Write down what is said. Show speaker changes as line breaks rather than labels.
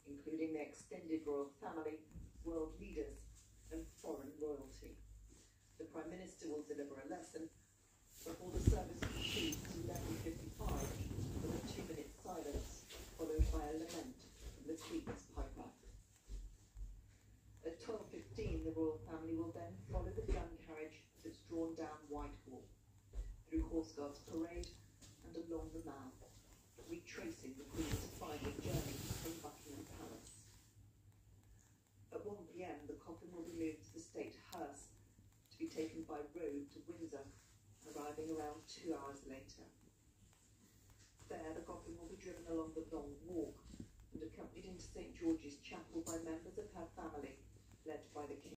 including the extended royal family, world leaders and foreign royalty. The Prime Minister will deliver a lesson before the service proceeds to 11:55 with a 2-minute silence, followed by a lament from the Queen's piper. At 12:15, the royal family will then follow the gun carriage that's drawn down Whitehall, through Horse Guards Parade and along the Mall, retracing the Queen's final journey from Buckingham Palace. At 1 p.m, the coffin will be moved to the state hearse to be taken by road to Windsor, arriving around 2 hours later. There, the coffin will be driven along the Long Walk and accompanied into St George's Chapel by members of her family, led by the King.